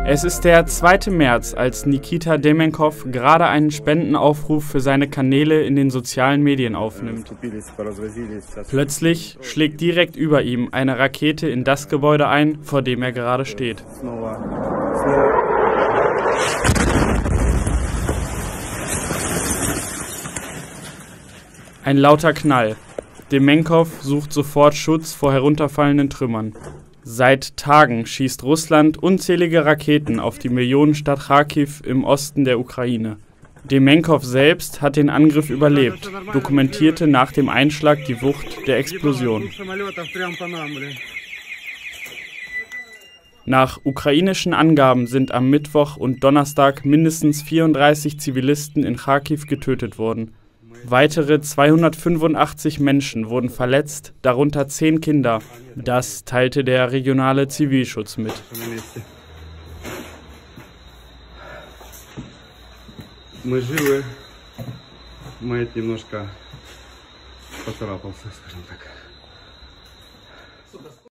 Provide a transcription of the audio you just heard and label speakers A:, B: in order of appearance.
A: Es ist der 2. März, als Nikita Demenkov gerade einen Spendenaufruf für seine Kanäle in den sozialen Medien aufnimmt. Plötzlich schlägt direkt über ihm eine Rakete in das Gebäude ein, vor dem er gerade steht. Ein lauter Knall. Demenkov sucht sofort Schutz vor herunterfallenden Trümmern. Seit Tagen schießt Russland unzählige Raketen auf die Millionenstadt Charkiw im Osten der Ukraine. Demenkov selbst hat den Angriff überlebt, dokumentierte nach dem Einschlag die Wucht der Explosion. Nach ukrainischen Angaben sind am Mittwoch und Donnerstag mindestens 34 Zivilisten in Charkiw getötet worden. Weitere 285 Menschen wurden verletzt, darunter 10 Kinder. Das teilte der regionale Zivilschutz mit.
B: Мы живы, мать немножко поцарапался, скажем так.